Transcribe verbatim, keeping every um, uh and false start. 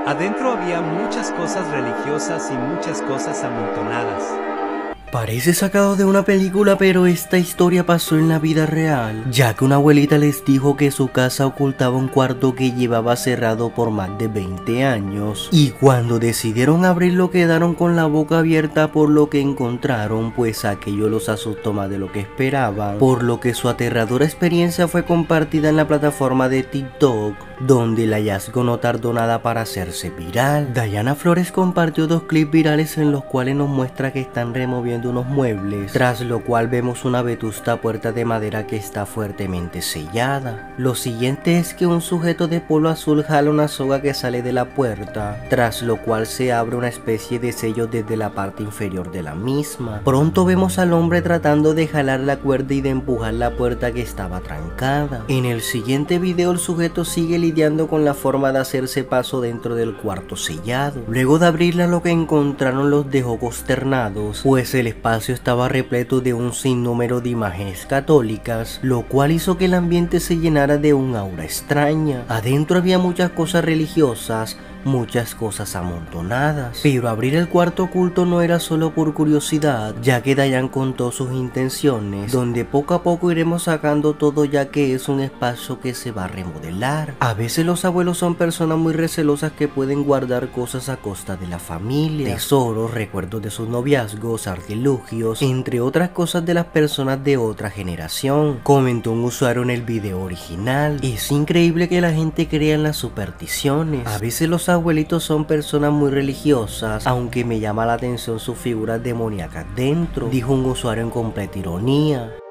Adentro había muchas cosas religiosas y muchas cosas amontonadas. Parece sacado de una película, pero esta historia pasó en la vida real, ya que una abuelita les dijo que su casa ocultaba un cuarto que llevaba cerrado por más de veinte años, y cuando decidieron abrirlo quedaron con la boca abierta por lo que encontraron, pues aquello los asustó más de lo que esperaban, por lo que su aterradora experiencia fue compartida en la plataforma de TikTok, donde el hallazgo no tardó nada para hacerse viral. Dayana Flores compartió dos clips virales en los cuales nos muestra que están removiendo unos muebles, tras lo cual vemos una vetusta puerta de madera que está fuertemente sellada. Lo siguiente es que un sujeto de polo azul jala una soga que sale de la puerta, tras lo cual se abre una especie de sello desde la parte inferior de la misma. Pronto vemos al hombre tratando de jalar la cuerda y de empujar la puerta que estaba trancada. En el siguiente video el sujeto sigue lidiando con la forma de hacerse paso dentro del cuarto sellado. Luego de abrirla, lo que encontraron los dejó consternados, pues el espacio estaba repleto de un sinnúmero de imágenes católicas, lo cual hizo que el ambiente se llenara de un aura extraña. Adentro había muchas cosas religiosas, muchas cosas amontonadas, pero abrir el cuarto oculto no era solo por curiosidad, ya que Dayan contó sus intenciones, donde poco a poco iremos sacando todo, ya que es un espacio que se va a remodelar. A veces los abuelos son personas muy recelosas que pueden guardar cosas a costa de la familia, tesoros, recuerdos de sus noviazgos, artilugios, entre otras cosas de las personas de otra generación, comentó un usuario en el video original. Es increíble que la gente crea en las supersticiones. A veces los abuelitos son personas muy religiosas, aunque me llama la atención sus figuras demoníacas dentro, dijo un usuario en completa ironía.